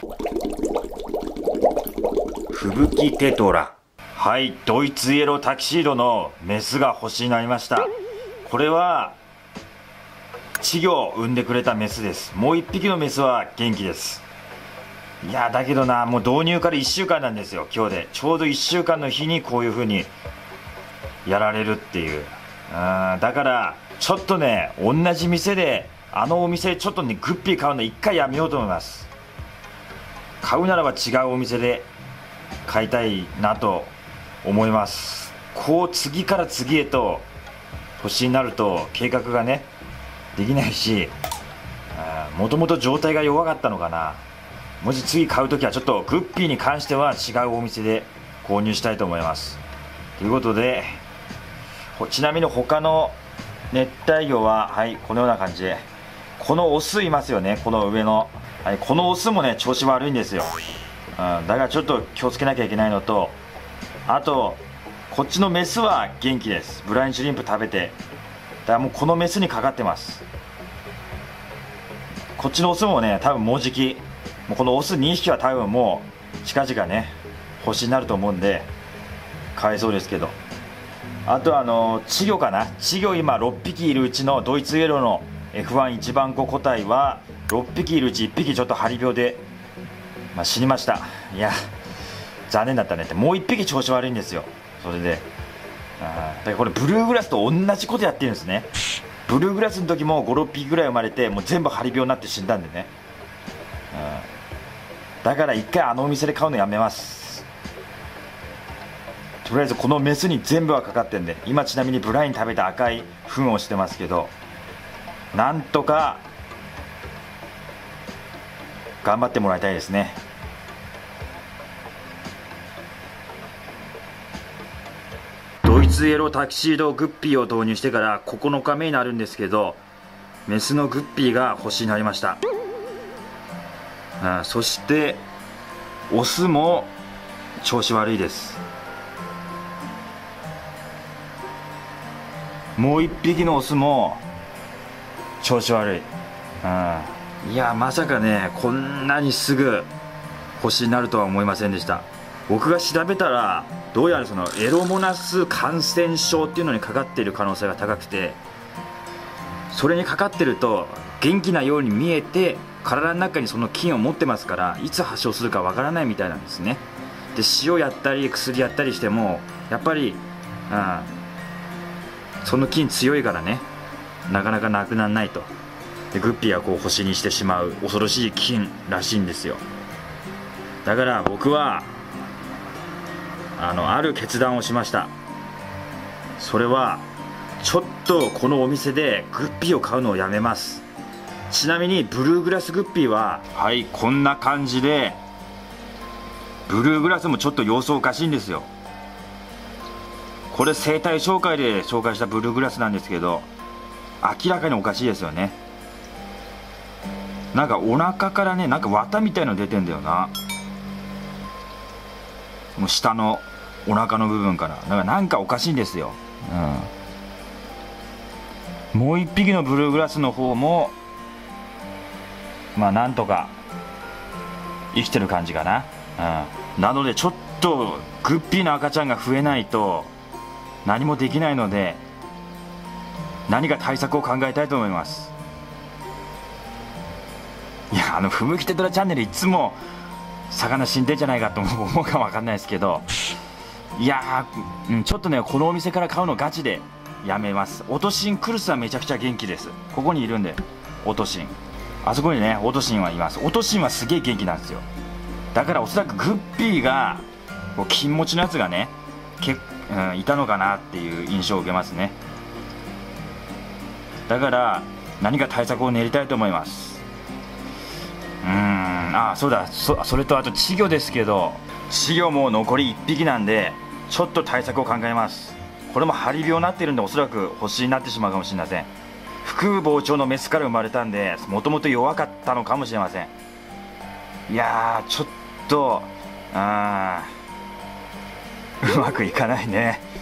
吹雪テトラ。はい、ドイツイエロータキシードのメスが星になりました。これは稚魚を産んでくれたメスです。もう1匹のメスは元気です。いやだけどな、もう導入から1週間なんですよ。今日でちょうど1週間の日にこういう風にやられるっていう。だからちょっとね、同じ店でお店ちょっとねグッピー買うの1回やめようと思います。買うならば違うお店で買いたいなと思います。こう次から次へと星になると計画がねできないし、もともと状態が弱かったのかな。もし次買うときはちょっとグッピーに関しては違うお店で購入したいと思います。ということで、ちなみに他の熱帯魚ははいこのような感じで、このオスいますよね、この上の、はい、このオスもね調子悪いんですよ。だからちょっと気をつけなきゃいけないのと、あとこっちのメスは元気です。ブラインシュリンプ食べて、だからもうこのメスにかかってます。こっちのオスもね多分もうじき、もうこのオス2匹は多分もう近々ね星になると思うんでかわいそうですけど、あと稚魚かな。稚魚今6匹いるうちのドイツイエローの F1 一番子個体は6匹いるうち1匹ちょっと張り病で、死にました。いや残念だったねって。もう1匹調子悪いんですよ。それでだからこれブルーグラスと同じことやってるんですね。ブルーグラスの時も5、6匹ぐらい生まれてもう全部張り病になって死んだんでね。だから一回お店で買うのやめます。とりあえずこのメスに全部はかかってんで、今ちなみにブライン食べた赤い糞をしてますけど、なんとか頑張ってもらいたいですね。ドイツイエロータキシードグッピーを導入してから9日目になるんですけど、メスのグッピーが星になりました。そしてオスも調子悪いです。もう1匹のオスも調子悪い。いやまさかねこんなにすぐ星になるとは思いませんでした。僕が調べたらどうやらそのエロモナス感染症っていうのにかかっている可能性が高くて、それにかかってると元気なように見えて体の中にその菌を持ってますから、いつ発症するかわからないみたいなんですね。で塩やったり薬やったりしてもやっぱり、その菌強いからねなかなかなくならないと。でグッピーはこう星にしてしまう恐ろしい菌らしいんですよ。だから僕はある決断をしました。それはちょっとこのお店でグッピーを買うのをやめます。ちなみにブルーグラスグッピーははいこんな感じで、ブルーグラスもちょっと様子おかしいんですよ。これ生態紹介で紹介したブルーグラスなんですけど、明らかにおかしいですよね。なんかお腹からねなんか綿みたいの出てんだよな、もう下のお腹の部分から。だからなんかおかしいんですよ。もう一匹のブルーグラスの方もなんとか生きてる感じかな。なのでちょっとグッピーの赤ちゃんが増えないと何もできないので、何か対策を考えたいと思います。いやふむきテトラチャンネルいつも魚死んでんじゃないかと思うかもわかんないですけど、いやちょっとねこのお店から買うのガチでやめます。オトシンクルスはめちゃくちゃ元気です。ここにいるんで、オトシン、あそこにねオトシンはいます。オトシンはすげえ元気なんですよ。だからおそらくグッピーが金持ちのやつがねいたのかなっていう印象を受けますね。だから何か対策を練りたいと思います。そうだ、それとあと稚魚ですけど、稚魚も残り1匹なんでちょっと対策を考えます。これも張り病になってるんでおそらく星になってしまうかもしれません。腹部膨張のメスから生まれたんでもともと弱かったのかもしれません。いやちょっとうまくいかないね。